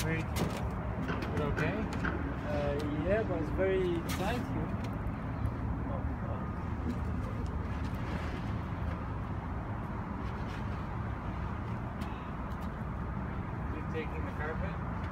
Great. Is it okay? Yeah, but it's very tight here. You're taking the carpet?